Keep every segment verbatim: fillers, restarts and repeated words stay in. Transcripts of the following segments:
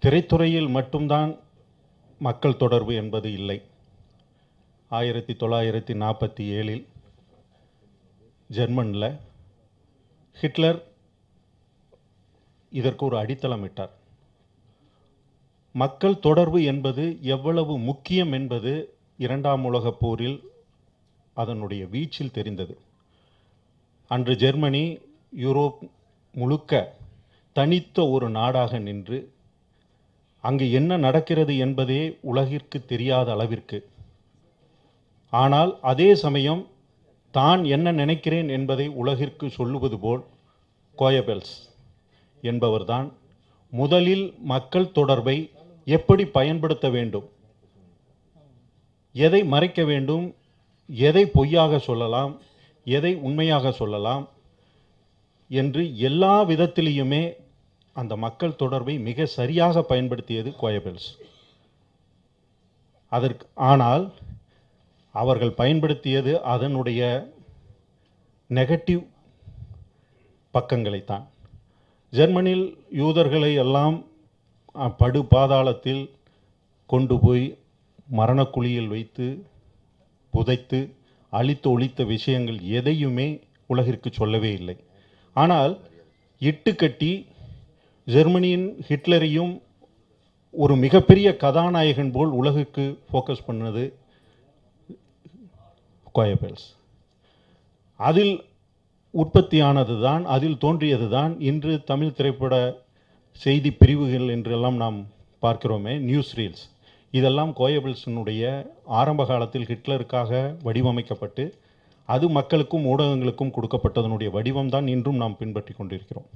திரைத்துறையில் மட்டும்தான் மக்கள் தொடர்பு என்பது இல்லை. ஆயிரத்தி தொள்ளாயிரத்தி நாற்பத்தி ஏழில் ஜெர்மனில் ஹிட்லர் இதற்கு ஒரு அடித்தளமிட்டார். மக்கள் தொடர்பு என்பது எவ்வளவு முக்கியம் என்பது இரண்டாம் உலகப் போரில் அதனுடைய வீச்சில் தெரிந்தது. அன்று ஜெர்மனி யூரோப் முழுக்க தனித்த ஒரு நாடாக நின்று அங்கு என்ன நடக்கிறது என்பதே உலகிற்கு தெரியாத அளவிற்கு, ஆனால் அதே சமயம் தான் என்ன நினைக்கிறேன் என்பதை உலகிற்கு சொல்லுவது போல் கோயபெல்ஸ் என்பவர்தான் முதலில் மக்கள் தொடர்பை எப்படி பயன்படுத்த வேண்டும், எதை மறைக்க வேண்டும், எதை பொய்யாக சொல்லலாம், எதை உண்மையாக சொல்லலாம் என்று எல்லா விதத்திலேயுமே அந்த மக்கள் தொடர்பை மிக சரியாக பயன்படுத்தியது கோயபெல்ஸ். அதற்கு ஆனால் அவர்கள் பயன்படுத்தியது அதனுடைய நெகட்டிவ் பக்கங்களைத்தான். ஜெர்மனியில் யூதர்களை எல்லாம் படு பாதாளத்தில் கொண்டு போய் மரணக்குழியில் வைத்து புதைத்து அழித்து ஒழித்த விஷயங்கள் எதையுமே உலகிற்கு சொல்லவே இல்லை. ஆனால் இட்டுக்கட்டி ஜெர்மனியின் ஹிட்லரையும் ஒரு மிகப்பெரிய கதாநாயகன் போல் உலகுக்கு ஃபோக்கஸ் பண்ணது கோயபெல்ஸ். அதில் உற்பத்தியானது தான், அதில் தோன்றியது தான் இன்று தமிழ் திரைப்பட செய்தி பிரிவுகள் என்றெல்லாம் நாம் பார்க்கிறோமே, நியூஸ் ரீல்ஸ், இதெல்லாம் கோயபெல்ஸினுடைய ஆரம்ப காலத்தில் ஹிட்லருக்காக வடிவமைக்கப்பட்டு அது மக்களுக்கும் ஊடகங்களுக்கும் கொடுக்கப்பட்டதனுடைய வடிவம்தான் இன்றும் நாம் பின்பற்றி கொண்டிருக்கிறோம்.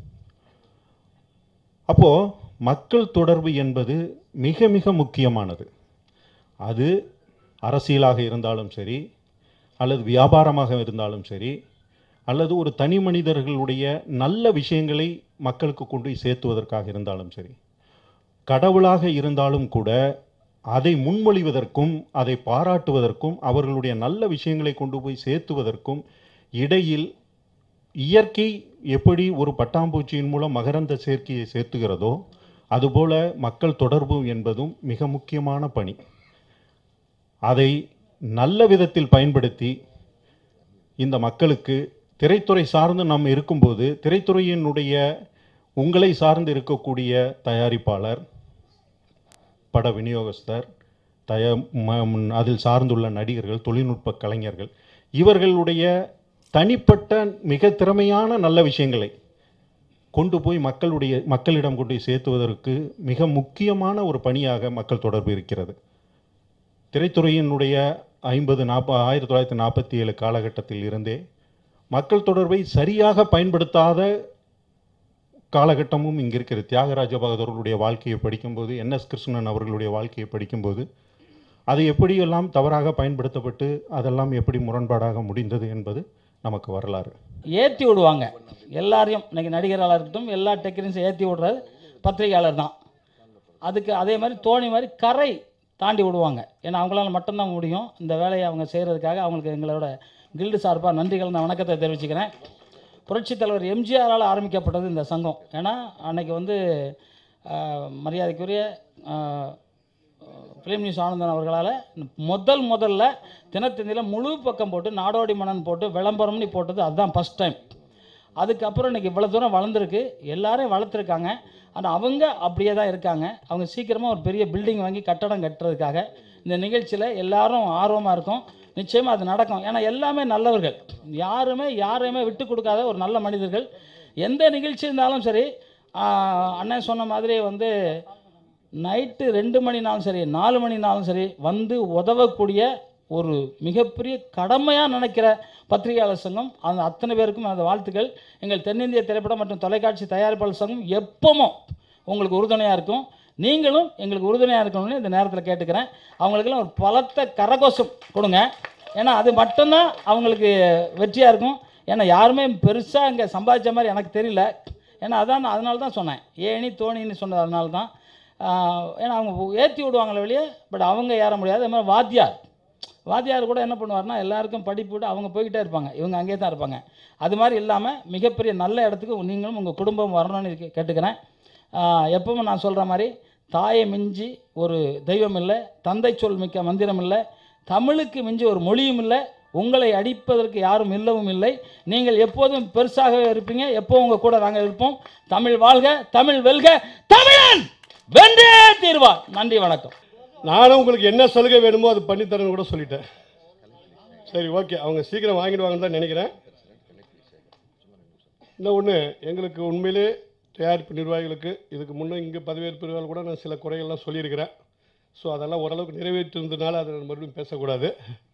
அப்போது மக்கள் தொடர்பு என்பது மிக மிக முக்கியமானது. அது அரசியலாக இருந்தாலும் சரி, அல்லது வியாபாரமாக இருந்தாலும் சரி, அல்லது ஒரு தனி மனிதர்களுடைய நல்ல விஷயங்களை மக்களுக்கு கொண்டு போய் சேர்த்துவதற்காக இருந்தாலும் சரி, கடவுளாக இருந்தாலும் கூட அதை முன்மொழிவதற்கும் அதை பாராட்டுவதற்கும் அவர்களுடைய நல்ல விஷயங்களை கொண்டு போய் சேர்த்துவதற்கும் இடையில் இயற்கை எப்படி ஒரு பட்டாம்பூச்சியின் மூலம் மகரந்த சேர்க்கையை சேர்த்துகிறதோ அதுபோல மக்கள் தொடர்பு என்பதும் மிக முக்கியமான பணி. அதை நல்ல விதத்தில் பயன்படுத்தி இந்த மக்களுக்கு திரைத்துறை சார்ந்து நாம் இருக்கும்போது, திரைத்துறையினுடைய உங்களை சார்ந்து இருக்கக்கூடிய தயாரிப்பாளர், பட விநியோகஸ்தர், தய அதில் சார்ந்துள்ள நடிகர்கள், தொழில்நுட்ப கலைஞர்கள், இவர்களுடைய தனிப்பட்ட மிக திறமையான நல்ல விஷயங்களை கொண்டு போய் மக்களுடைய மக்களிடம் கொண்டு போய் சேர்த்துவதற்கு மிக முக்கியமான ஒரு பணியாக மக்கள் தொடர்பு இருக்கிறது. திரைத்துறையினுடைய ஐம்பது நாற்ப ஆயிரத்தி தொள்ளாயிரத்தி நாற்பத்தி ஏழு காலகட்டத்தில் இருந்தே மக்கள் தொடர்பை சரியாக பயன்படுத்தாத காலகட்டமும் இங்கே இருக்கிறது. தியாகராஜ பகதூர்களுடைய வாழ்க்கையை படிக்கும்போது, என் எஸ் கிருஷ்ணன் அவர்களுடைய வாழ்க்கையை படிக்கும்போது அது எப்படியெல்லாம் தவறாக பயன்படுத்தப்பட்டு அதெல்லாம் எப்படி முரண்பாடாக முடிந்தது என்பது நமக்கு வரலாறு. ஏற்றி விடுவாங்க எல்லாரையும். இன்றைக்கி நடிகர்களாக இருக்கட்டும், எல்லா டெக்னீஷியன்ஸும் ஏற்றி விடுறது பத்திரிகையாளர் தான். அதுக்கு அதே மாதிரி தோணி மாதிரி கரை தாண்டி விடுவாங்க. ஏன்னா அவங்களால மட்டும்தான் முடியும் இந்த வேலையை அவங்க செய்கிறதுக்காக. அவங்களுக்கு எங்களோட கில்டு சார்பாக நன்றிகள், நான் வணக்கத்தை தெரிவிச்சுக்கிறேன். புரட்சித் தலைவர் எம்ஜிஆரால் ஆரம்பிக்கப்பட்டது இந்த சங்கம். ஏன்னா அன்றைக்கி வந்து மரியாதைக்குரிய ஃபிலிம் நியூஸ் ஆனந்தன் அவர்களால் முதல் முதல்ல தினத்தந்தியில் முழு பக்கம் போட்டு நாடோடி மன்னன் போட்டு விளம்பரம்னு போட்டது அதுதான் ஃபஸ்ட் டைம். அதுக்கப்புறம் இன்றைக்கி இவ்வளோ தூரம் வளர்ந்துருக்கு, எல்லாரையும் வளர்த்துருக்காங்க. ஆனால் அவங்க அப்படியே தான் இருக்காங்க. அவங்க சீக்கிரமாக ஒரு பெரிய பில்டிங் வாங்கி கட்டடம் கட்டுறதுக்காக இந்த நிகழ்ச்சியில் எல்லாரும் ஆர்வமாக இருக்கும். நிச்சயமாக அது நடக்கும். ஏன்னா எல்லாமே நல்லவர்கள், யாருமே யாரையுமே விட்டு கொடுக்காத ஒரு நல்ல மனிதர்கள். எந்த நிகழ்ச்சி இருந்தாலும் சரி, அண்ணன் சொன்ன மாதிரி வந்து நைட்டு ரெண்டு மணினாலும் சரி, நாலு மணினாலும் சரி வந்து உதவக்கூடிய ஒரு மிகப்பெரிய கடமையாக நினைக்கிற பத்திரிகையாளர் சங்கம். அந்த அத்தனை பேருக்கும் அந்த வாழ்த்துக்கள். எங்கள் தென்னிந்திய திரைப்படம் மற்றும் தொலைக்காட்சி தயாரிப்பாளர் சங்கம் எப்பவும் உங்களுக்கு உறுதுணையாக இருக்கும். நீங்களும் எங்களுக்கு உறுதுணையாக இருக்கணும்னு இந்த நேரத்தில் கேட்டுக்கிறேன். அவங்களுக்கெல்லாம் ஒரு பலத்த கரகோஷம் கொடுங்க. ஏன்னா அது மட்டும்தான் அவங்களுக்கு வெற்றியாக இருக்கும். ஏன்னா யாருமே பெருசாக இங்கே சம்பாதிச்ச மாதிரி எனக்கு தெரியல. ஏன்னா அதான் அதனால தான் சொன்னேன், ஏணி தோணின்னு சொன்னது அதனால தான். ஏன்னா அவங்க ஏற்றி விடுவாங்களே வெளியே, பட் அவங்க ஏற முடியாது. அது மாதிரி வாத்தியார் வாத்தியார் கூட என்ன பண்ணுவார்னா எல்லாருக்கும் படிப்பு விட்டு அவங்க போய்கிட்டே இருப்பாங்க, இவங்க அங்கேயே தான் இருப்பாங்க. அது மாதிரி இல்லாமல் மிகப்பெரிய நல்ல இடத்துக்கு நீங்களும் உங்கள் குடும்பம் வரணும்னு கேட்டுக்கிறேன். எப்பவும் நான் சொல்கிற மாதிரி தாயை மிஞ்சி ஒரு தெய்வம் இல்லை, தந்தை சொல் மிக்க மந்திரம் இல்லை, தமிழுக்கு மிஞ்சி ஒரு மொழியும் இல்லை, உங்களை அடிப்பதற்கு யாரும் இல்லவும் இல்லை. நீங்கள் எப்போதும் பெருசாக இருப்பீங்க, எப்போவும் உங்கள் கூட நாங்கள் இருப்போம். தமிழ் வாழ்க, தமிழ் வெல்க, தமிழன் வென்றே தீர்வார். நன்றி, வணக்கம். நானும் உங்களுக்கு என்ன சலுகை வேணுமோ அது பண்ணித்தரேன்னு கூட சொல்லிட்டேன். சரி, ஓகே, அவங்க சீக்கிரம் வாங்கிடுவாங்கன்னு தான் நினைக்கிறேன். இன்னும் ஒன்று, எங்களுக்கு உண்மையிலே தயாரிப்பு நிர்வாகிகளுக்கு இதுக்கு முன்னே இங்கே பதவியேற்பு நிர்வாகிகள் கூட நான் சில குறைகள்லாம் சொல்லியிருக்கிறேன். ஸோ அதெல்லாம் ஓரளவுக்கு நிறைவேற்றிருந்ததுனால அதை மறுபடியும் பேசக்கூடாது.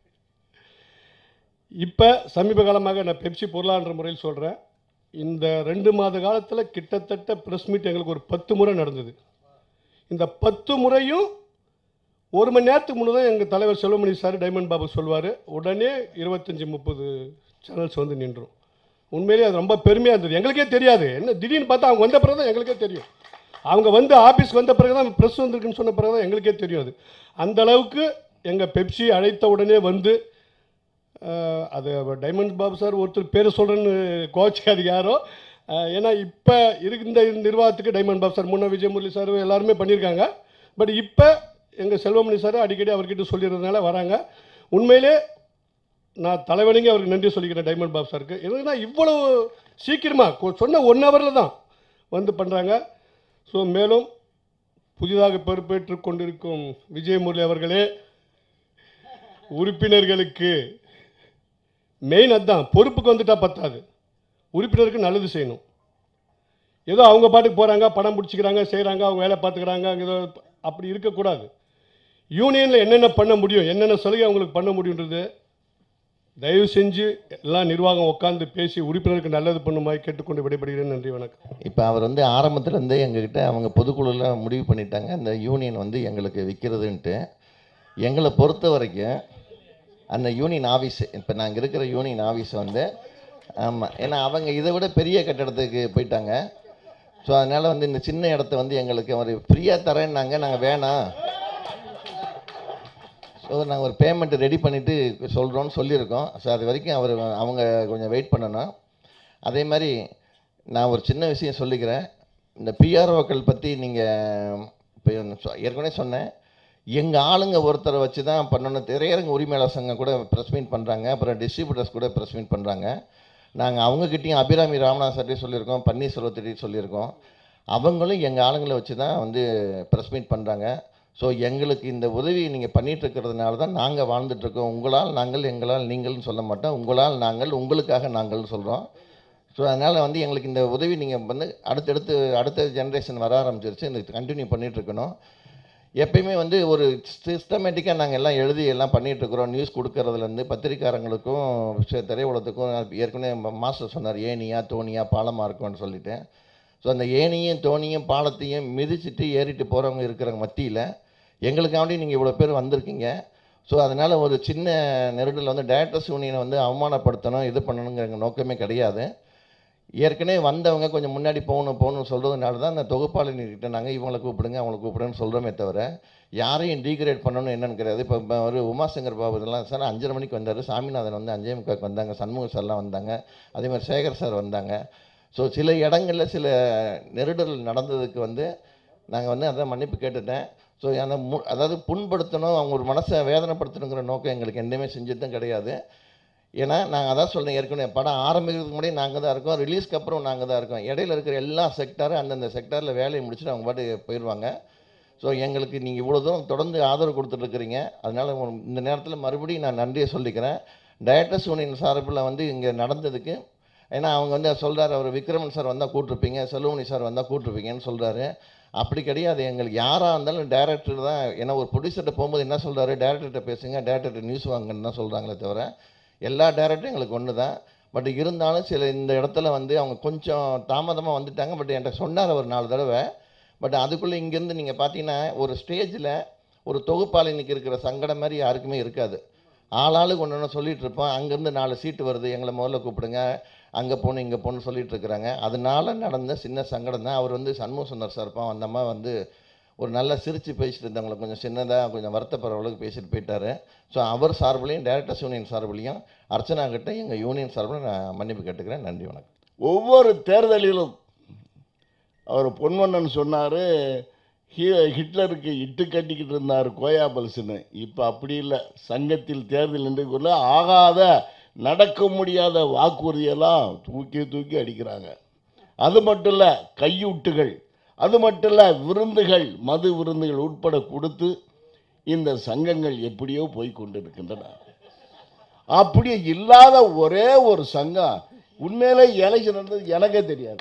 இப்போ சமீப காலமாக நான் பெப்சி பொருளாதார முறையில் சொல்கிறேன். இந்த ரெண்டு மாத காலத்தில் கிட்டத்தட்ட ப்ரெஸ் மீட் எங்களுக்கு ஒரு பத்து முறை நடந்தது. இந்த பத்து முறையும் ஒரு மணி நேரத்துக்கு முன்னே தான் எங்கள் தலைவர் செல்வமணி சார் டைமண்ட் பாபு சொல்வார், உடனே இருபத்தஞ்சி முப்பது சேனல்ஸ் வந்து நின்றோம். உண்மையிலேயே அது ரொம்ப பெருமையாக இருந்தது. எங்களுக்கே தெரியாது, என்ன திடீர்னு பார்த்தா அவங்க வந்த பிறகு தான் எங்களுக்கே தெரியும். அவங்க வந்து ஆஃபீஸ்க்கு வந்த பிறகு தான் ப்ரெஸ் வந்திருக்குன்னு சொன்ன பிறகு தான் எங்களுக்கே தெரியும். அது அந்த அளவுக்கு எங்கள் பெப்சி அழைத்த உடனே வந்து, அது டைமண்ட் பாபு சார் ஒருத்தர் பேர் சொல்கிறேன்னு கோச்சிக்காது யாரோ, ஏன்னா இப்போ இருக்கு இந்த நிர்வாகத்துக்கு டைமண்ட் பாபு சார், முன்ன விஜயமுரளி சார் எல்லாருமே பண்ணியிருக்காங்க. பட் இப்போ எங்கள் செல்வமணி சார் அடிக்கடி அவர்கிட்ட சொல்லிடுறதுனால வராங்க. உண்மையிலே நான் தலைவனிங்க அவருக்கு நன்றி சொல்லிக்கிறேன் டைமண்ட் பாபு சாருக்கு. என்னன்னா இவ்வளவு சீக்கிரமாக சொன்ன ஒன் ஹவரில் தான் வந்து பண்ணுறாங்க. ஸோ மேலும் புதிதாக பொறுப்பேற்று கொண்டிருக்கும் விஜயமுரளி அவர்களே, உறுப்பினர்களுக்கு மெயின் அதுதான், பொறுப்புக்கு வந்துட்டால் பத்தாது, உறுப்பினருக்கு நல்லது செய்யணும். ஏதோ அவங்க பாட்டுக்கு போகிறாங்க, பணம் பிடிச்சிக்கிறாங்க, செய்கிறாங்க, அவங்க வேலை பார்த்துக்கிறாங்க, ஏதோ அப்படி இருக்கக்கூடாது. யூனியனில் என்னென்ன பண்ண முடியும், என்னென்ன சலுகை அவங்களுக்கு பண்ண முடியுன்றது தயவு செஞ்சு எல்லாம் நிர்வாகம் உட்காந்து பேசி உறுப்பினருக்கு நல்லது பண்ணுமாய் கேட்டுக்கொண்டு விடைபெறுகிறேன். நன்றி, வணக்கம். இப்போ அவர் வந்து ஆரம்பத்துலேருந்தே எங்ககிட்ட அவங்க பொதுக்குழுவில் முடிவு பண்ணிட்டாங்க இந்த யூனியன் வந்து எங்களுக்கு விற்கிறதுன்ட்டு. எங்களை பொறுத்த வரைக்கும் அந்த யூனியன் ஆஃபீஸு, இப்போ நாங்கள் இருக்கிற யூனியன் ஆஃபீஸ் வந்து, ஆமாம், ஏன்னா அவங்க இதை விட பெரிய கட்டடத்துக்கு போயிட்டாங்க. ஸோ அதனால் வந்து இந்த சின்ன இடத்த வந்து எங்களுக்கு அவர் ஃப்ரீயாக தரேன்னாங்க. நாங்கள் வேணாம், ஸோ நாங்கள் ஒரு பேமெண்ட்டு ரெடி பண்ணிவிட்டு சொல்கிறோன்னு சொல்லியிருக்கோம். ஸோ அது வரைக்கும் அவர் அவங்க கொஞ்சம் வெயிட் பண்ணணும். அதே மாதிரி நான் ஒரு சின்ன விஷயம் சொல்லிக்கிறேன். இந்த பிஆர்ஓக்கள் பற்றி நீங்கள் இப்போ ஏற்கனவே சொன்னேன், எங்கள் ஆளுங்க ஒருத்தரை வச்சு தான் பண்ணணும். திரையரங்கு உரிமையாளர் சங்கம் கூட ப்ரெஸ் மீட் பண்ணுறாங்க, அப்புறம் டிஸ்ட்ரிபியூட்டர்ஸ் கூட ப்ரெஸ் மீட் பண்ணுறாங்க. நாங்கள் அவங்கக்கிட்டையும் அபிராமி ராமநாத் சார்ட்டையும் சொல்லியிருக்கோம், பன்னீர்செல்வத்திட்டையும் சொல்லியிருக்கோம். அவங்களும் எங்கள் ஆளுங்களை வச்சு தான் வந்து ப்ரெஸ் மீட் பண்ணுறாங்க. ஸோ எங்களுக்கு இந்த உதவி நீங்கள் பண்ணிகிட்ருக்கிறதுனால தான் நாங்கள் வாழ்ந்துட்டுருக்கோம். உங்களால் நாங்கள், எங்களால் நீங்கள்னு சொல்ல மாட்டோம், உங்களால் நாங்கள், உங்களுக்காக நாங்கள்னு சொல்கிறோம். ஸோ அதனால் வந்து எங்களுக்கு இந்த உதவி நீங்கள் வந்து அடுத்தடுத்து அடுத்த ஜென்ரேஷன் வர ஆரம்பிச்சிருச்சு, இந்த கண்டினியூ பண்ணிகிட்ருக்கணும். எப்பயுமே வந்து ஒரு சிஸ்டமேட்டிக்காக நாங்கள் எல்லாம் எழுதி எல்லாம் பண்ணிகிட்ருக்குறோம். நியூஸ் கொடுக்கறதுலேருந்து பத்திரிக்காரங்களுக்கும் திரையுலகத்துக்கும். ஏற்கனவே மாஸ்டர் சொன்னார், ஏனியா தோனியா பாலமாக இருக்கும்னு சொல்லிட்டு. ஸோ அந்த ஏனியும் தோனியும் பாலத்தையும் மிதிச்சுட்டு ஏறிட்டு போகிறவங்க இருக்கிற மத்தியில் எங்களுக்காண்டி நீங்கள் இவ்வளோ பேர் வந்திருக்கீங்க. ஸோ அதனால் ஒரு சின்ன நெருடல் வந்து டைரக்டர்ஸ் யூனியனை வந்து அவமானப்படுத்தணும், இது பண்ணணுங்கிற நோக்கமே கிடையாது. ஏற்கனவே வந்தவங்க கொஞ்சம் முன்னாடி போகணும் போகணும்னு சொல்கிறதுனால தான் அந்த தொகுப்பாளினிக்கிட்ட நாங்கள் இவங்களை கூப்பிடுங்க அவங்களை கூப்பிடுன்னு சொல்கிறோமே தவிர யாரையும் டீக்ரேட் பண்ணணும் என்னன்னு கிடையாது. இப்போ ஒரு உமாசங்கர் பாபு இதெல்லாம் சார் அஞ்சரை மணிக்கு வந்தார், சாமிநாதன் வந்து அஞ்சே முக்காக்கு வந்தாங்க, சண்முக சார்லாம் வந்தாங்க, அதே மாதிரி சேகர் சார் வந்தாங்க. ஸோ சில இடங்களில் சில நெருடல் நடந்ததுக்கு வந்து நாங்கள் வந்து அதான் மன்னிப்பு கேட்டுட்டேன். ஸோ அந்த மு அதாவது புண்படுத்தணும், அவங்க ஒரு மனசை வேதனைப்படுத்தணுங்கிற நோக்கம் எங்களுக்கு எதுவுமே செஞ்சதும் கிடையாது. ஏன்னா நாங்கள் அதான் சொல்கிறேன், ஏற்கனவே படம் ஆரம்பிக்கிறதுக்கு முன்னாடி நாங்கள் தான் இருக்கோம், ரிலீஸ்க்கு அப்புறம் நாங்கள் தான் இருக்கோம். இடையில இருக்கிற எல்லா செக்டாரும் அந்தந்த செக்டாரில் வேலையை முடிச்சுட்டு அவங்க பாட்டு போயிடுவாங்க. ஸோ எங்களுக்கு நீங்கள் இவ்வளோ தூரம் தொடர்ந்து ஆதரவு கொடுத்துட்ருக்குறீங்க. அதனால் இந்த நேரத்தில் மறுபடியும் நான் நன்றியை சொல்லிக்கிறேன். டைரக்டர்ஸ் யூனியன் சார்பில் வந்து இங்கே நடந்ததுக்கு. ஏன்னா அவங்க வந்து சொல்கிறார், அவர் விக்ரமன் சார் வந்தால் கூட்டிருப்பீங்க, செல்வமணி சார் வந்தால் கூட்டிருப்பீங்கன்னு சொல்கிறாரு. அப்படி கிடையாது, எங்களுக்கு யாராக இருந்தாலும் டேரக்டர் தான். ஏன்னா ஒரு ப்ரொடியூசர்கிட்ட போகும்போது என்ன சொல்கிறாரு, டேரக்டர்கிட்ட பேசுங்க, டேரக்டர்கிட்ட நியூஸ் வாங்கன்னு தான் சொல்கிறாங்களே தவிர எல்லா டேரக்டரும் எங்களுக்கு ஒன்று தான். பட் இருந்தாலும் சில இந்த இடத்துல வந்து அவங்க கொஞ்சம் தாமதமாக வந்துட்டாங்க. பட் என்கிட்ட சொன்னார் ஒரு நாலு தடவை. பட் அதுக்குள்ளே இங்கேருந்து நீங்கள் பார்த்தீங்கன்னா ஒரு ஸ்டேஜில் ஒரு தொகுப்பாளினிக்கு இருக்கிற சங்கடம் மாதிரி யாருக்குமே இருக்காது. ஆளாளுக்கு ஒன்று ஒன்று சொல்லிகிட்டு இருப்போம். அங்கேருந்து நாலு சீட்டு வருது, எங்களை முதல்ல கூப்பிடுங்க, அங்கே போகணும் இங்கே போகணுன்னு சொல்லிகிட்டு இருக்கிறாங்க. அதனால நடந்த சின்ன சங்கடம் தான். அவர் வந்து சண்முக சுந்தர் சார்ப்பான் அந்த அம்மா வந்து ஒரு நல்லா சிரித்து பேசிட்டு இருந்தவங்களை கொஞ்சம் சின்னதாக கொஞ்சம் வருத்தப்படுற அளவுக்கு பேசிட்டு போயிட்டார். ஸோ அவர் சார்பிலையும் டைரக்டர்ஸ் யூனியன் சார்பிலையும் அர்ச்சனா கிட்ட எங்கள் யூனியன் சார்பில் நான் மன்னிப்பு கேட்டுக்கிறேன். நன்றி, வணக்கம். ஒவ்வொரு தேர்தலிலும் அவர் பொன்வண்ணன் சொன்னார், ஹிட்லருக்கு இட்டு கட்டிக்கிட்டு இருந்தார் கோயாபல்ஸ்னு. இப்போ அப்படி இல்லை. சங்கத்தில் தேர்தல் நின்றுக்குள்ள ஆகாத நடக்க முடியாத வாக்குறுதியெல்லாம் தூக்கி தூக்கி அடிக்கிறாங்க. அது மட்டும் இல்லை, கையூட்டுகள், அது மட்டும் இல்லை, விருந்துகள், மது விருந்துகள் உட்பட கொடுத்து இந்த சங்கங்கள் எப்படியோ போய் கொண்டிருக்கின்றன. அப்படி இல்லாத ஒரே ஒரு சங்கம் உண்மையிலே எலெக்ஷன் நடந்தது எனக்கே தெரியாது.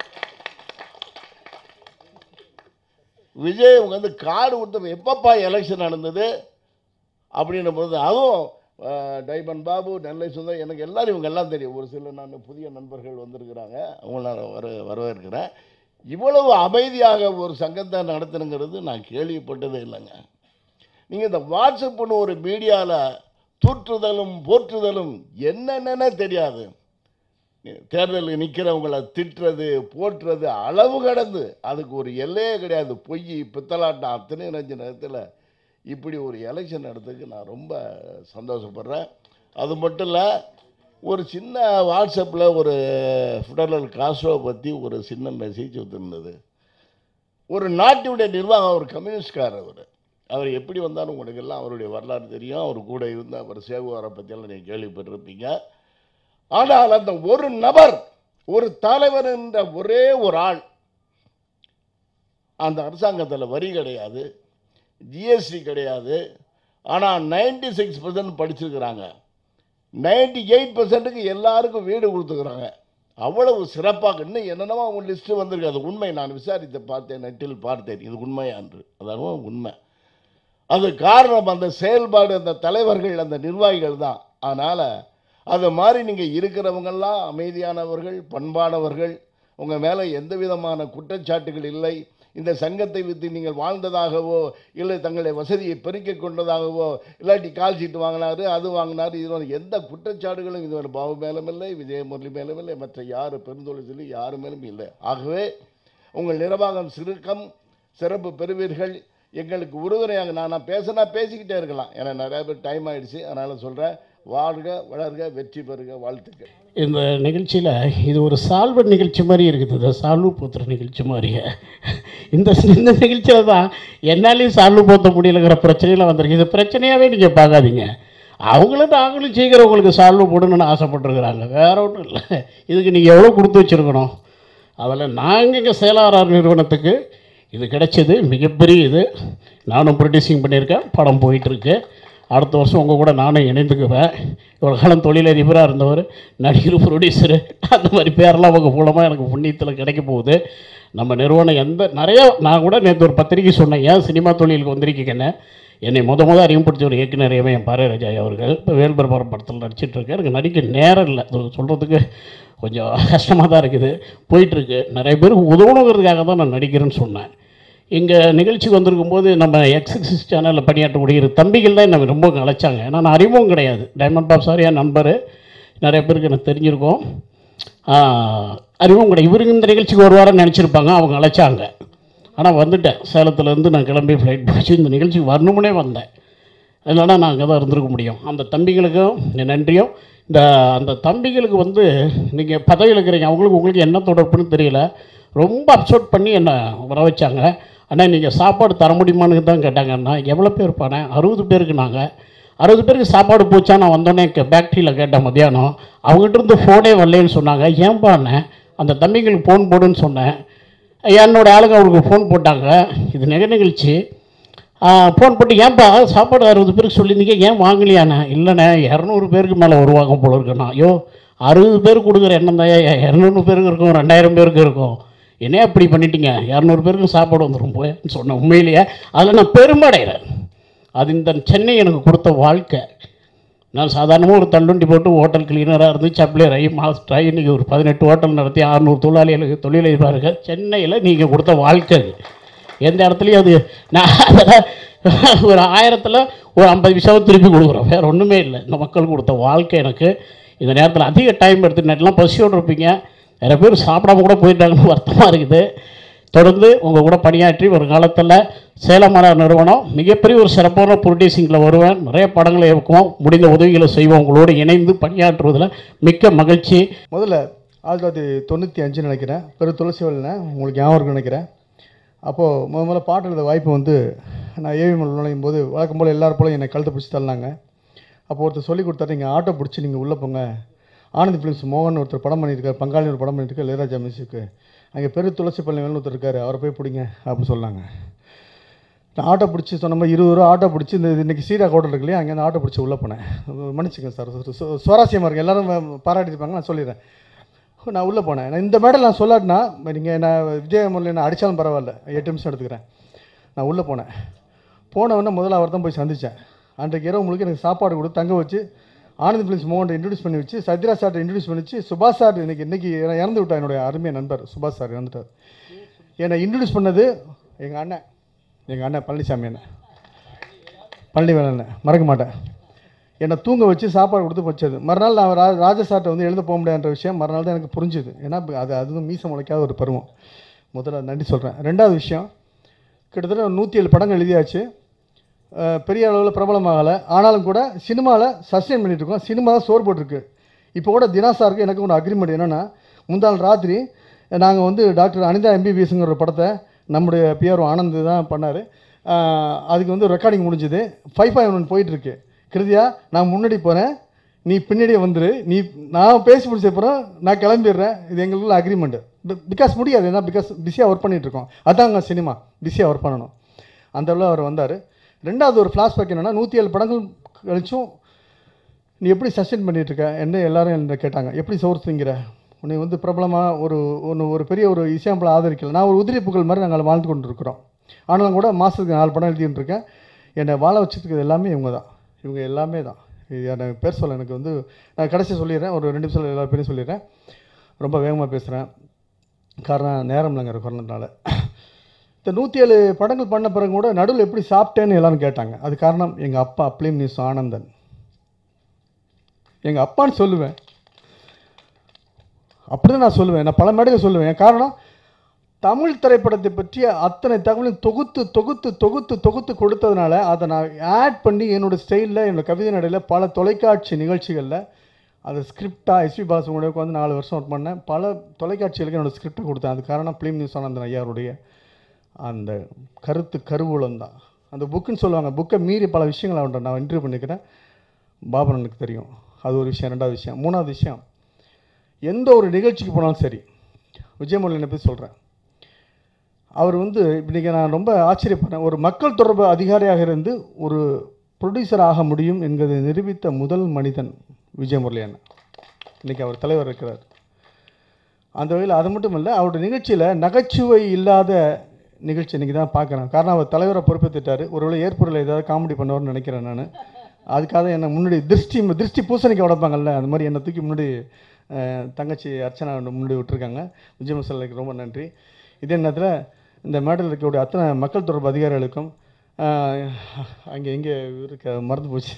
விஜய் அவங்க வந்து கார்டு கொடுத்த எப்பப்பா எலெக்ஷன் நடந்தது அப்படின்ன போது, அதுவும் டைமண்ட் பாபு, நெல்லை சுந்தர், எனக்கு எல்லாரும் இவங்க எல்லாம் தெரியும். ஒரு சில நான் புதிய நண்பர்கள் வந்திருக்கிறாங்க, அவங்கள நான் வர வரவேற்கிறேன். இவ்வளவு அமைதியாக ஒரு சங்கத்தை நடத்துனுங்கிறது நான் கேள்விப்பட்டதே இல்லைங்க. நீங்கள் இந்த வாட்ஸ்அப்னு ஒரு மீடியாவில் தூற்றுதலும் போற்றுதலும் என்னென்னே தெரியாது. தேர்தலில் நிற்கிறவங்கள திட்டுறது போற்றுறது அளவு கடந்து, அதுக்கு ஒரு எல்லையே கிடையாது. பொய் பித்தலாட்டம் அத்தனை நஞ்சு நேரத்தில் இப்படி ஒரு எலெக்ஷன் நடத்துக்கு நான் ரொம்ப சந்தோஷப்படுறேன். அது மட்டும் இல்லை, ஒரு சின்ன வாட்ஸ்அப்பில் ஒரு ஃபிடரல் காஸ்ட்ரோவை பற்றி ஒரு சின்ன மெசேஜ் வந்துருந்தது. ஒரு நாட்டினுடைய நிர்வாகம், ஒரு கம்யூனிஸ்ட்காரர் அவர் அவர் எப்படி வந்தாலும் உங்களுக்கு எல்லாம் அவருடைய வரலாறு தெரியும். அவர் கூட இருந்த அவர் சேகுவாரை பற்றியெல்லாம் நீங்கள் கேள்விப்பட்டிருப்பீங்க. ஆனால் அந்த ஒரு நபர், ஒரு தலைவர் என்ற ஒரே ஒரு ஆள், அந்த அரசாங்கத்தில் வரி கிடையாது, ஜிஎஸ்டி கிடையாது, ஆனால் நைன்டி சிக்ஸ் பர்சன்ட் படிச்சிருக்கிறாங்க, நைன்டி எயிட் பர்சன்ட்டுக்கு எல்லாருக்கும் வீடு கொடுத்துக்கிறாங்க. அவ்வளவு சிறப்பாக இன்னும் என்னென்னமோ அவங்க லிஸ்ட்டு வந்திருக்கு. அது உண்மை. நான் விசாரித்து பார்த்தேன், நெட்டில் பார்த்தேன், இது உண்மையா என்று. அதான் உண்மை. அது காரணம் அந்த செயல்பாடு, அந்த தலைவர்கள், அந்த நிர்வாகிகள் தான். அதனால் அது மாதிரி நீங்கள் இருக்கிறவங்கெல்லாம் அமைதியானவர்கள், பண்பானவர்கள், உங்கள் மேலே எந்த விதமான குற்றச்சாட்டுகள் இல்லை. இந்த சங்கத்தை விற்று நீங்கள் வாழ்ந்ததாகவோ, இல்லை தங்களுடைய வசதியை பெருக்கிக் கொண்டதாகவோ, இல்லாட்டி கால் சீட்டு வாங்கினாரு, அது வாங்கினார், இது எந்த குற்றச்சாட்டுகளும் இதுவரை பாபு மேலும் இல்லை, விஜயமுரளி மேலும் இல்லை, மற்ற யார் பெருந்தொழில் சொல்லி யாரு மேலும் இல்லை. ஆகவே உங்கள் நிர்வாகம் சிறுக்கம் சிறப்பு பெறுவீர்கள். எங்களுக்கு உறுதுணையாக நான் நான் பேசினா பேசிக்கிட்டே இருக்கலாம், ஏன்னா நிறைய பேர் டைம் ஆகிடுச்சு. அதனால் சொல்கிறேன், வாழ்க வளர்க வெற்றி பெறுக, வாழ்த்துக்கள். இந்த நிகழ்ச்சியில் இது ஒரு சால்வ நிகழ்ச்சி மாதிரி இருக்குது, இந்த சால்வு போத்துற நிகழ்ச்சி மாதிரியே. இந்த இந்த நிகழ்ச்சியில் தான் என்னாலையும் சால்வு போத்த முடியலைங்கிற பிரச்சனையில் வந்திருக்கு. இது பிரச்சனையாகவே நீங்கள் பார்க்காதீங்க. அவங்களும் நாங்களும் சீக்கிரம் உங்களுக்கு சால்வு போடணும்னு ஆசைப்பட்டுருக்குறாங்க, வேற ஒன்றும் இல்லை. இதுக்கு நீங்கள் எவ்வளோ கொடுத்து வச்சுருக்கணும். அதில் நாங்கள் இங்கே செயலாளர் நிறுவனத்துக்கு இது கிடைச்சது மிகப்பெரிய இது. நானும் ப்ரொடியூசிங் பண்ணியிருக்கேன், படம் போயிட்டுருக்கு. அடுத்த வருஷம் உங்கள் கூட நானும் இணைந்துக்குவேன். இவ்வளோ காலம் தொழிலதிபராக இருந்தவர் நடிகர், ப்ரொடியூசரு, அந்த மாதிரி பேரெல்லாம் அவங்க மூலமாக எனக்கு புண்ணியத்தில் கிடைக்க போகுது. நம்ம நிறுவனம் எந்த நிறையா, நான் கூட நேற்று ஒரு பத்திரிக்கை சொன்னேன், ஏன் சினிமா தொழிலுக்கு வந்திருக்கீங்கன்னு. என்னை முத முத அறிமுகப்படுத்தி ஒரு இயக்குனர் என் பாரதிராஜா அவர்கள் இப்போ வேல்பெருமாள் படத்தில் நடிச்சிட்ருக்கேன். எனக்கு நடிக்க நேரம் இல்லை, சொல்கிறதுக்கு கொஞ்சம் கஷ்டமாக தான் இருக்குது. போயிட்டுருக்கு. நிறைய பேருக்கு உதவணுங்கிறதுக்காக தான் நான் நடிக்கிறேன்னு சொன்னேன். இங்கே நிகழ்ச்சிக்கு வந்திருக்கும் போது நம்ம எக்ஸிக்ஸிஸ் சேனலில் பணியாற்றக்கூடிய இரு தம்பிகள் தான் என்னை ரொம்ப அழைச்சாங்க. ஏன்னா நான் அறிமுகம் கிடையாது. டைமண்ட் பாப் சார் என் நண்பர், நிறைய பேருக்கு எனக்கு தெரிஞ்சிருக்கோம். அறிமுகம் கிடையாது. இவருக்கு இந்த நிகழ்ச்சிக்கு ஒரு வாரம் நினச்சிருப்பாங்க, அவங்க அழைச்சாங்க. ஆனால் வந்துட்டேன். சேலத்துலேருந்து நான் கிளம்பி ஃப்ளைட் போச்சு இந்த நிகழ்ச்சிக்கு வரணும்னே வந்தேன். இல்லைன்னா நான் அங்கே தான் இருந்திருக்க முடியும். அந்த தம்பிகளுக்கும் நன்றியும். இந்த அந்த தம்பிகளுக்கு வந்து நீங்கள் பதவியில் இருக்கிறீங்க, அவங்களுக்கு உங்களுக்கு என்ன தொடர்புன்னு தெரியல, ரொம்ப அப்சோட் பண்ணி என்னை வர வச்சாங்க. ஆனால் நீங்கள் சாப்பாடு தர முடியுமான்னு தான் கேட்டாங்கன்னா, எவ்வளோ பேர் இருப்பானே, அறுபது பேருக்கு. நாங்கள் அறுபது பேருக்கு சாப்பாடு போச்சா. நான் வந்தோடனே பேக்ட்ரியில் கேட்டேன் மத்தியானம், அவங்ககிட்ட இருந்து ஃபோனே வரலேன்னு சொன்னாங்க. ஏன்பாண்ணே அந்த தம்பிங்களுக்கு ஃபோன் போடுன்னு சொன்னேன். என்னோடய ஆளுங்க அவங்களுக்கு ஃபோன் போட்டாங்க, இது நிக நிகழ்ச்சி. ஃபோன் போட்டு ஏன்பா சாப்பாடு அறுபது பேருக்கு சொல்லியிருந்தீங்க, ஏன் வாங்கலையாண்ணே? இல்லைண்ணே இரநூறு பேருக்கு மேலே வருவாங்க போல இருக்குண்ணா. ஐயோ அறுபது பேருக்கு கொடுக்குற எண்ணம் தான் இரநூறு பேருக்கு இருக்கும், ரெண்டாயிரம் பேருக்கு இருக்கும், என்ன அப்படி பண்ணிட்டீங்க, இரநூறு பேருக்கு சாப்பாடு வந்துடும் போயன்னு சொன்னேன். உண்மையிலேயே அதில் நான் பெருமடைகிறேன். அது இந்த சென்னை எனக்கு கொடுத்த வாழ்க்கை. நான் சாதாரணமாக ஒரு தள்ளுண்டி போட்டு ஹோட்டல் கிளீனராக இருந்து சப்ளையர் ஆகி மாஸ்டர் இன்றைக்கி ஒரு பதினெட்டு ஹோட்டல் நடத்தி அறுநூறு தொழிலாளிகளுக்கு தொழிலதிபராக சென்னையில் நீங்கள் கொடுத்த வாழ்க்கை. அது எந்த இடத்துலையும் அது நான் அதில் ஒரு ஆயிரத்தில் ஒரு ஐம்பது விஷயம் திருப்பி கொடுக்குறோம், வேறு ஒன்றுமே இல்லை. இந்த மக்கள் கொடுத்த வாழ்க்கை எனக்கு. இந்த நேரத்தில் அதிக டைம் எடுத்து நெட்லாம் பசியோடு இருப்பீங்க, நிறைய பேர் சாப்பிடாம கூட போயிட்டாங்கன்னு வருத்தமாக இருக்குது. தொடர்ந்து உங்கள் கூட பணியாற்றி ஒரு காலத்தில் சேலமலர் நிறுவனம் மிகப்பெரிய ஒரு சிறப்பான ப்ரொடியூசிங்கில் வருவேன், நிறைய படங்களை இயக்குவோம், முடிந்த உதவிகளை செய்வோம். உங்களோடு இணைந்து பணியாற்றுவதில் மிக்க மகிழ்ச்சி. முதல்ல ஆயிரத்தி தொள்ளாயிரத்தி தொண்ணூற்றி அஞ்சு நினைக்கிறேன், பெரு துளசிவல்னு உங்களுக்கு ஞாபகம் இருக்குன்னு நினைக்கிறேன். அப்போது முத முதல்ல பாட்டு எழுத வாய்ப்பு வந்து நான் ஏவிஎம்எல் நுழையும் போது வழக்கம் போல் எல்லாரும் போல என்னை கழுத்தை பிடிச்சி தள்ளினாங்க. அப்போ ஒருத்தர் சொல்லி கொடுத்தாரு, நீங்கள் ஆட்டோ பிடிச்சி நீங்கள் உள்ளே போங்க, ஆனந்த் ஃபிலிம்ஸ் மோகன் ஒருத்தர் படம் பண்ணியிருக்காரு, பங்காளி ஒரு படம் பண்ணியிருக்காரு, இளையராஜா மியூசிக்கு, அங்கே பெரு துளசி பள்ளிவேல்னு ஒருத்தர் இருக்கார், அவரை போய் பிடிங்க அப்படின்னு சொன்னாங்க. நான் ஆட்டோ பிடிச்சி சொன்ன மாதிரி இருபது ரூபா ஆட்டோ பிடிச்சி இந்த இன்றைக்கி சீரா ஹோட்டல் இருக்கு இல்லையா, அங்கேருந்து ஆட்டோ பிடிச்சி உள்ளே போனேன். மன்னிச்சுங்க சார், சுவாரஸ்யமாக இருக்குது, எல்லோரும் பாராட்டியிருப்பாங்க, நான் சொல்லிடுறேன். நான் உள்ளே போனேன். நான் இந்த மேடல் நான் சொல்லாட்டினா நீங்கள் என்ன விஜயமுரளி என்ன அடித்தாலும் பரவாயில்ல, எட்டு நிமிஷம் எடுத்துக்கிறேன். நான் உள்ளே போனேன். போனவொடனே முதல்ல அவர் தான் போய் சந்தித்தேன். அன்றைக்கு இரவு முழுக்க எனக்கு சாப்பாடு கொடுத்து தங்க வச்சு ஆனந்த் ஃபிலிம்ஸ் மோகனை இன்ட்ரடியூஸ் பண்ணி வச்சு சத்யராஜ் சார்ட்டை இன்ட்ரடியூஸ் பண்ணி வச்சு சுபாஷ் சார் இன்றைக்கி இன்றைக்கி இறந்து விட்டார், என்னுடைய அருமைய நண்பர் சுபாஷ் சார் இறந்துட்டார். என்னை இன்ட்ரடியூஸ் பண்ணது எங்கள் அண்ணன், எங்கள் அண்ணன் பழனிசாமி அண்ணன், பழனிவேல் அண்ணன், மறக்க மாட்டேன். என்னை தூங்க வச்சு சாப்பாடு கொடுத்து வச்சது. மறுநாள் நான் ரா ராஜா சார்ட்டை வந்து எழுத போக முடியாதுன்ற விஷயம் மறுநாள் தான் எனக்கு புரிஞ்சுது. ஏன்னா அது அதுவும் மீசம் முளைக்காத ஒரு பருவம். முதல்ல நன்றி சொல்கிறேன். ரெண்டாவது விஷயம், கிட்டத்தட்ட நூற்றி ஏழு படங்கள் எழுதியாச்சு, பெரிய அளவில் பிரபலமாகலை. ஆனாலும் கூட சினிமாவில் சஸ்டெயின் பண்ணிகிட்ருக்கோம். சினிமா தான் சோறு போட்டிருக்கு. இப்போ கூட தினாசாருக்கு எனக்கு ஒரு அக்ரிமெண்ட் என்னென்னா, முந்தாள் ராத்திரி நாங்கள் வந்து டாக்டர் அனிதா எம்பிபிஎஸ்ங்கிற ஒரு படத்தை நம்முடைய பிஆர் ஆனந்த் தான் பண்ணார். அதுக்கு வந்து ரெக்கார்டிங் முடிஞ்சுது. ஃபைவ் ஃபைவ் ஒன் போயிட்டுருக்கு. கிருதியா நான் முன்னாடி போகிறேன், நீ பின்னாடியே வந்துரு, நீ நான் பேசி முடிச்ச அப்புறம் நான் கிளம்பிடுறேன். இது எங்களுக்குள்ள அக்ரிமெண்ட்டு. பிகாஸ் முடியாது, ஏன்னா பிகாஸ் பிஸியாக ஒர்க் பண்ணிகிட்ருக்கோம். அதாங்க சினிமா, பிஸியாக ஒர்க் பண்ணணும். அந்த அளவில் அவர் வந்தார். ரெண்டாவது ஒரு ஃப்ளாஷ்பேக் என்னென்னா, நூற்றி ஏழு படங்கள் கழிச்சும் நீ எப்படி சஸ்டெயின் பண்ணிகிட்ருக்க என்ன எல்லோரும் என்ன கேட்டாங்க. எப்படி சோர்த்துங்கிற உன்னை வந்து பிரபலமாக ஒரு ஒன்று ஒரு பெரிய ஒரு இசையம்பளை ஆதரிக்கலை. நான் ஒரு உதிரி புகழ் மாதிரி நாங்கள் வாழ்ந்து கொண்டு இருக்கிறோம். ஆனாலும் கூட மாதத்துக்கு நாலு படம் எழுதிட்டு இருக்கேன். என்னை வாழ வச்சுருக்கிறது எல்லாமே இவங்க தான், இவங்க எல்லாமே தான். இது எனக்கு பேர் சொல்ல எனக்கு வந்து நான் கடைசி சொல்லிடுறேன், ஒரு ரெண்டு நிமிஷம் எல்லா பேரையும் சொல்லிடுறேன். ரொம்ப வேகமாக பேசுகிறேன், காரணம் நேரம் இல்லைங்கிற காரணத்தினால. இந்த நூற்றி ஏழு படங்கள் பண்ண பிறகு கூட நடுவில் எப்படி சாப்பிட்டேன்னு எல்லோரும் கேட்டாங்க. அது காரணம் எங்கள் அப்பா ஃபிலிம் நியூஸ் ஆனந்தன். எங்கள் அப்பான்னு சொல்லுவேன், அப்படி தான் நான் சொல்லுவேன். நான் பல மேடையில் சொல்லுவேன். காரணம், தமிழ் திரைப்படத்தை பற்றிய அத்தனை தகவலையும் தொகுத்து தொகுத்து தொகுத்து தொகுத்து கொடுத்ததுனால அதை நான் ஆட் பண்ணி என்னோடய ஸ்டைலில் என்னோடய கவிதை நடையில் பல தொலைக்காட்சி நிகழ்ச்சிகளில் அது ஸ்கிரிப்டாக எஸ்பி பாலசுப்ரமணியம் உட்காந்து நாலு வருஷம் ஒர்க் பண்ணேன். பல தொலைக்காட்சிகளுக்கு என்னோடய ஸ்கிரிப்டை கொடுத்தேன். அது காரணம் ஃபிலிம் நியூஸ் ஆனந்தன் ஐயாருடைய அந்த கருத்து கருவூலம் தான். அந்த புக்குன்னு சொல்லுவாங்க, புக்கை மீறி பல விஷயங்கள் அவன்கிட்ட நான் இன்டர்வியூ பண்ணிக்கிறேன். பாபன் எனக்கு தெரியும், அது ஒரு விஷயம். ரெண்டாவது விஷயம், மூணாவது விஷயம், எந்த ஒரு நிகழ்ச்சிக்கு போனாலும் சரி, விஜயமுரளியை பற்றி சொல்கிறேன். அவர் வந்து இன்றைக்கி நான் ரொம்ப ஆச்சரியப்படுறேன். ஒரு மக்கள் தொடர்பு அதிகாரியாக இருந்து ஒரு ப்ரொடியூசர் ஆக முடியும் என்கிறதை நிரூபித்த முதல் மனிதன் விஜயமுரளி அண்ணன். இன்றைக்கி அவர் தலைவர் இருக்கிறார். அந்த வகையில் அது மட்டும் இல்லை, அவருடைய நிகழ்ச்சியில் நகைச்சுவை இல்லாத நிகழ்ச்சி இன்றைக்கி தான் பார்க்குறேன். காரணம், அவர் தலைவரை பொறுப்பேற்றுட்டார். ஒருவேளை ஏற்புரில் ஏதாவது காமெடி பண்ணுவார்னு நினைக்கிறேன் நான். அதுக்காக என்னை முன்னாடி திருஷ்டி திருஷ்டி பூசணிக்கு உடைப்பாங்கல்ல, அந்த மாதிரி என்னை தூக்கி முன்னாடி தங்கச்சி அர்ச்சனா முன்னாடி விட்டுருக்காங்க. விஜயமுரளிக்கு ரொம்ப நன்றி. இதே நேரத்தில் இந்த மேடையில் இருக்கக்கூடிய அத்தனை மக்கள் தொடர்பு அதிகாரிகளுக்கும், அங்கே எங்கே இருக்க மறந்து போச்சு,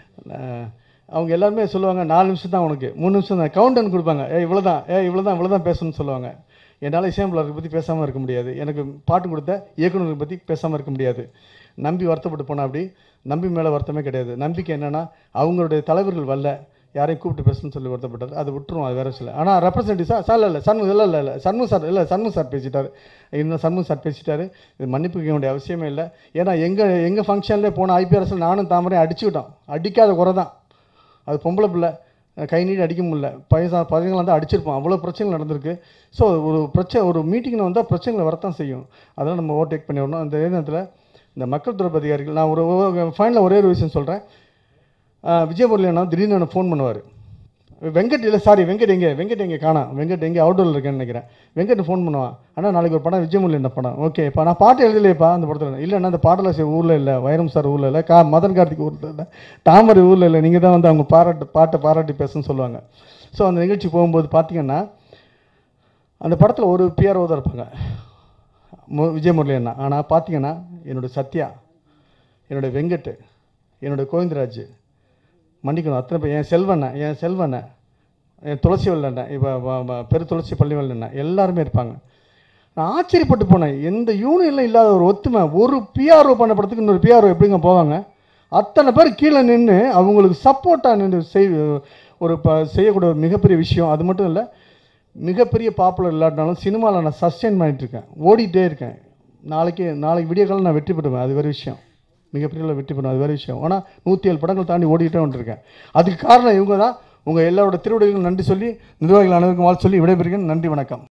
அவங்க எல்லாருமே சொல்லுவாங்க, நாலு நிமிஷம் தான் உனக்கு, மூணு நிமிஷம் தான் கவுண்டன் கொடுப்பாங்க. ஏ இவ்வளோ தான், ஏ இவ்வளோ தான் இவ்வளோ தான் பேசணும்னு சொல்லுவாங்க. என்னால் இசையமைப்பாளரை பற்றி பேசாமல் இருக்க முடியாது, எனக்கு பாட்டு கொடுத்த இயக்குநரை பற்றி பேசாமல் இருக்க முடியாது. நம்பி வருத்தப்பட்டு போனால் அப்படி, நம்பி மேலே வருத்தமே கிடையாது. நம்பிக்கை என்னென்னா, அவங்களுடைய தலைவர்கள் வரல, யாரையும் கூப்பிட்டு பேசணும்னு சொல்லி வருத்தப்பட்டார். அதை விட்டுருவோம், அது வேறு சில. ஆனால் ரெப்ரசன்டேட்டிவ் சார் சார் இல்லை சண்முக இல்லை இல்லை இல்லை சண்முக சார் இல்லை சண்முக சார் பேசிட்டார். இன்னும் சண்முக சார் பேசிட்டார். இது மன்னிப்பு கேட்க வேண்டிய அவசியமே இல்லை. ஏன்னா எங்கள் எங்கள் ஃபங்க்ஷன்லேயே போன ஐபிஆர்எஸில் நானும் தாமரையும் அடிச்சுக்கிட்டோம். அடிக்காத குறை தான், அது பொம்பளை பிள்ளை, கை நீடி அடிக்க முடியல. பைசா பையங்களாக வந்து அடிச்சிருப்போம். அவ்வளோ பிரச்சனைகள் நடந்திருக்கு. ஸோ ஒரு பிரச்சனை, ஒரு மீட்டிங்கில் வந்தால் பிரச்சனைகளை வரத்தான் செய்யும். அதெல்லாம் நம்ம ஓவர்டேக் பண்ணி வரணும். அந்த நேரத்தில் இந்த மக்கள் தொடர்பு அதிகாரிகள், நான் ஒரு ஃபைனலில் ஒரே ஒரு விஷயம் சொல்கிறேன். விஜயமுரளி அண்ணா திடீர்னு என்ன ஃபோன் பண்ணுவார். வெங்கட் இல்லை சாரி வெங்கட் எங்கே வெங்கட் எங்கே காணாம், வெங்கட் எங்கே அவுட்டோரில் இருக்கேன்னு நினைக்கிறேன். வெங்கட் ஃபோன் பண்ணுவான், ஆனால் நாளைக்கு ஒரு படம் விஜயமுரளி என்ன படம், ஓகே இப்போ நான் பாட்டு எழுதலையப்பா அந்த படத்தில். இல்லைன்னா அந்த பாடலாசிரியர் ஊரில் இல்லை, வைரம் சார் ஊரில் இல்லை, கா மதன் கார்த்திக் ஊரில் இல்லை, தாமரை ஊரில் இல்லை, நீங்கள் தான் வந்து அவங்க பாராட்டு பாட்டை பாராட்டி பேசுன்னு சொல்லுவாங்க. ஸோ அந்த நிகழ்ச்சி போகும்போது பார்த்தீங்கன்னா அந்த படத்தில் ஒரு பிஆர்ஓ தான் இருப்பாங்க, விஜயமுரளி அண்ணா. ஆனால் பார்த்தீங்கன்னா என்னோடய சத்யா, என்னுடைய வெங்கட், என்னுடைய கோவிந்தராஜ், மன்னிக்கணும் அத்தனை பேர், என் செல்வண்ணன், என் செல்வண்ணன், என் துளசி வெள்ளண்ணன், இப்போ பெரு துளசி பள்ளி வெள்ளண்ணன், எல்லாருமே இருப்பாங்க. நான் ஆச்சரியப்பட்டு போனேன். எந்த யூனியனில் இல்லாத ஒரு ஒத்துமை. ஒரு பிஆர்ஓ பண்ண படத்துக்கு இன்னொரு பிஆர்ஓ எப்படிங்க போவாங்க? அத்தனை பேர் கீழே நின்று அவங்களுக்கு சப்போர்ட்டாக நின்று செய் ஒரு ப செய்யக்கூடிய ஒரு மிகப்பெரிய விஷயம். அது மட்டும் இல்லை, மிகப்பெரிய பாப்புலர் இல்லாட்டினாலும் சினிமாவில் நான் சஸ்டெயின் பண்ணிகிட்ருக்கேன், ஓடிட்டே இருக்கேன். நாளைக்கு நாளைக்கு விடிய காலம் நான் வெற்றி பெறுவேன், அது வேறு விஷயம். மிகப்பெரிய அளவில் வெற்றி பெறுவேன், அது வேறு விஷயம். ஆனால் நூற்றி ஏழு படங்கள் தாண்டி ஓடிக்கிட்டே வந்துருக்கேன். அதுக்கு காரணம் இவங்க தான். உங்கள் எல்லாரோட திருவிடைகளும் நன்றி சொல்லி நிர்வாகிகள் அனைவருக்கும் வாழ்த்து சொல்லி விடைபெறுகிறேன். நன்றி, வணக்கம்.